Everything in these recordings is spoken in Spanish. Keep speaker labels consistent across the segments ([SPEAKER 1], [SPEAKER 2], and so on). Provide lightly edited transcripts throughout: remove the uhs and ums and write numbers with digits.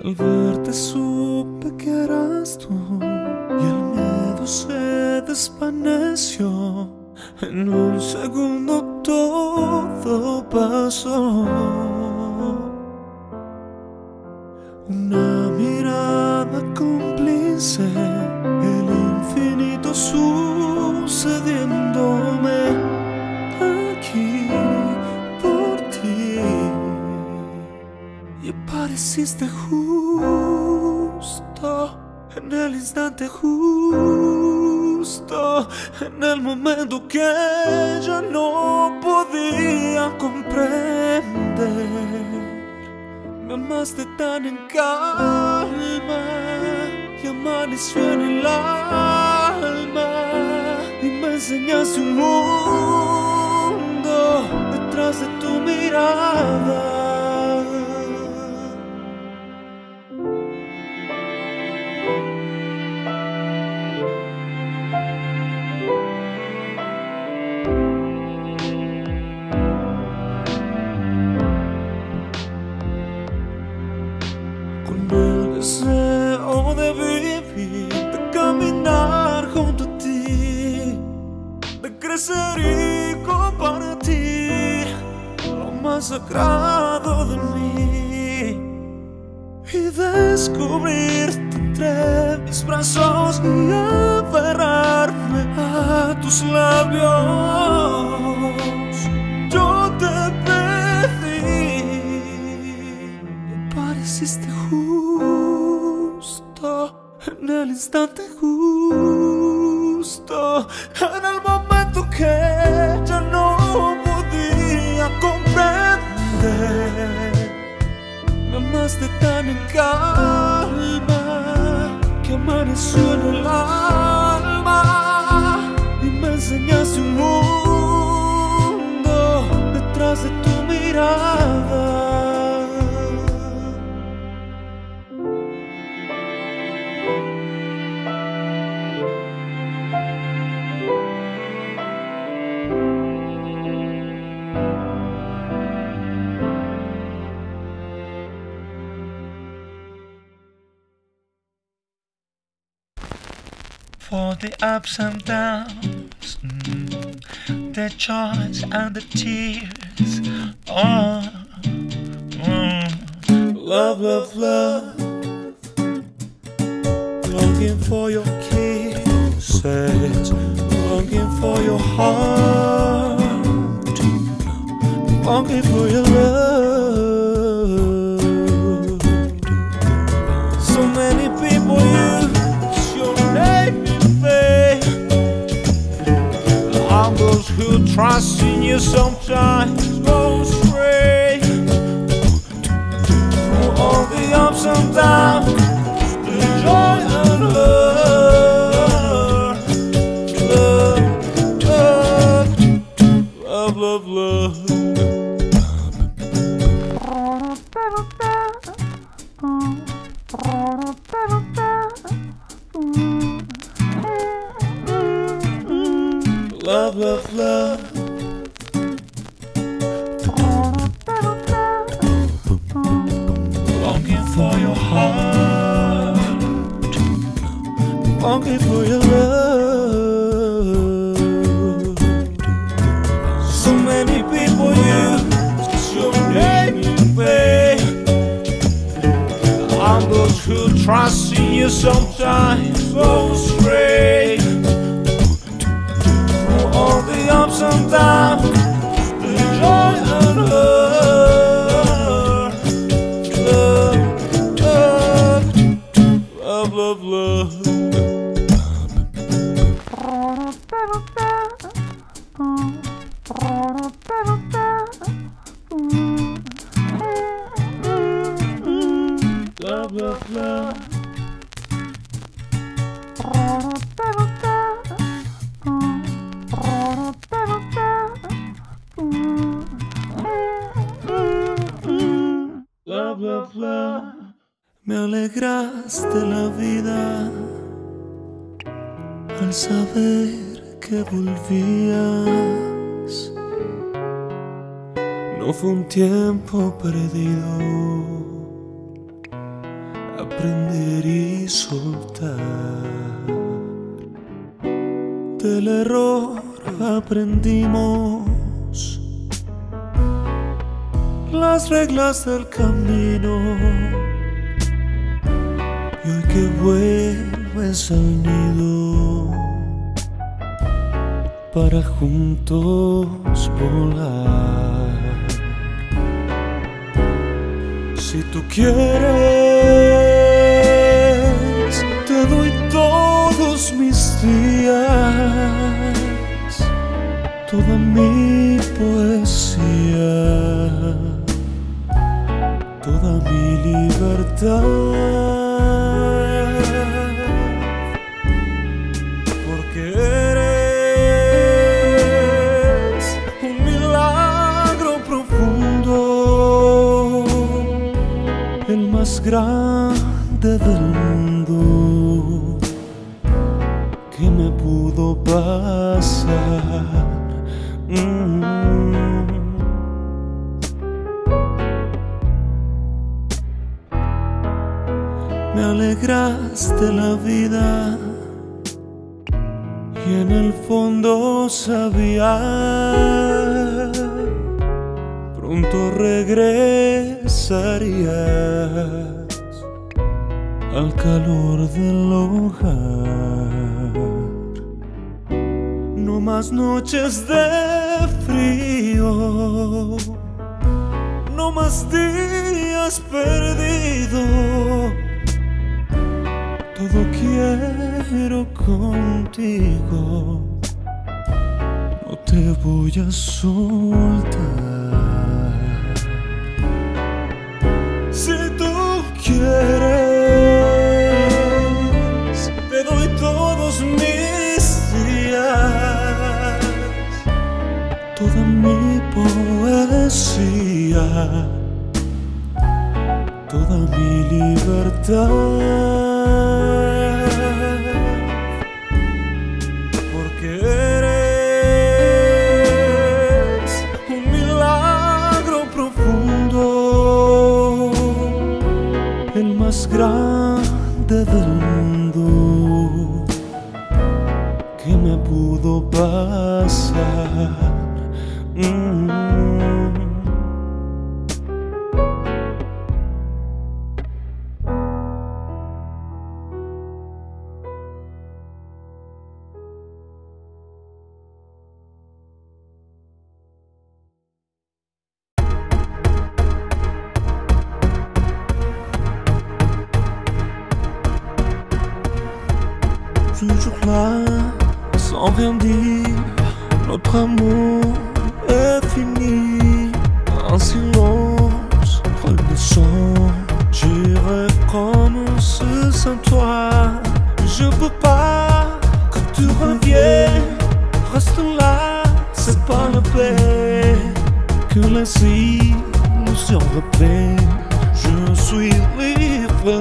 [SPEAKER 1] Al verte supe que eras tú y el miedo se desvaneció. En un segundo todo pasó. Una mirada cómplice, el infinito sucediéndome aquí por ti. Y apareciste justo en el instante justo, en el momento que ya no podía comprender. Me amaste tan en calma y amaneció en el alma, y me enseñaste un mundo detrás de tu mirada. El deseo de vivir, de caminar junto a ti, de crecer y compartir lo más sagrado de mí, y descubrirte entre mis brazos y aferrarme a tus labios. Yo te pedí, apareciste justo en el instante justo, en el momento que ya no podía comprender. Me amaste tan en calma que amaneció en el alma, y me enseñaste un mundo detrás de tu mirada. For the ups and downs, the joys and the tears. Oh, love, love, love. Longing for your kisses, longing for your heart, longing for your love. So many people use your name. Those who trust in you sometimes go astray. Through all the ups and downs, the joy and love, love, love, love, love. Love, love, love. Longing for your heart, longing for your love. So many people use your name in vain. And those who trust in you sometimes go astray. All the ups and downs, the joy and love, love, love, love, love. Love, love, love. Love, love, love. Me alegraste la vida al saber que volvías. No fue un tiempo perdido, aprender y soltar. Del error aprendimos las reglas del camino, y hoy que vuelves al nido para juntos volar. Si tú quieres, te doy todos mis días, toda mi poesía, toda mi libertad, porque eres un milagro profundo, el más grande del mundo que me pudo pasar. Me alegraste la vida y en el fondo sabía pronto regresarías al calor del hogar. No más noches de frío, no más días perdidos. Todo quiero contigo, no te voy a soltar. Si tú quieres, te doy todos mis días, toda mi poesía, toda mi libertad. Porque eres un milagro profundo, el más grande del mundo que me pudo pasar. Toujours là, sans rien dire, notre amour est fini. En silence, renaissant, j'irai comme ce sans toi. Je peux pas que tu reviennes, reste là, c'est pas la paix. Que les illusions reprennent, je suis libre.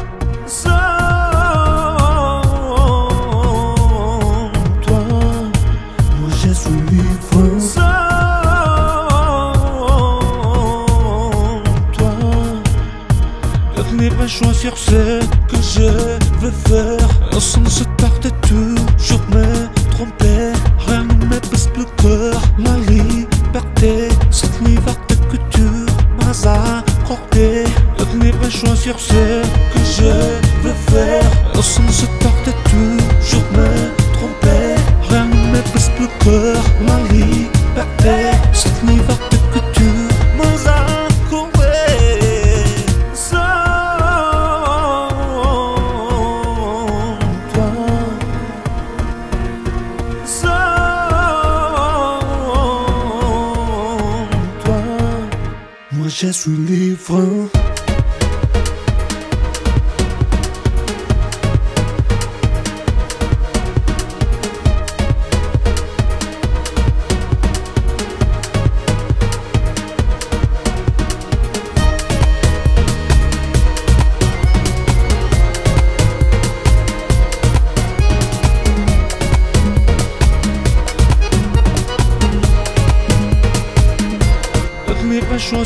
[SPEAKER 1] Choisir ce que je veux faire, sans se tarder toujours me tromper. Rien ne me baisse plus cœur, la liberté, cette liberté que tu m'as accordée. Je vais choisir ce que je veux faire, sans se tarder toujours me tromper. Rien ne me baisse plus cœur, la liberté, cette liberté que tu m'as accordée. Je suis libre.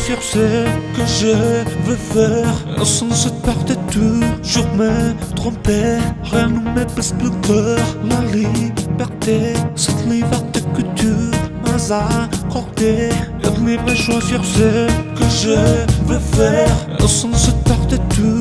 [SPEAKER 1] choisir ce que je veux faire. Sans cette part de toujours me tromper. Rien ne me passe plus que la liberté. Cette liberté que tu m'as accordée. Et libre choisir ce que je veux faire. Sans cette part de toujours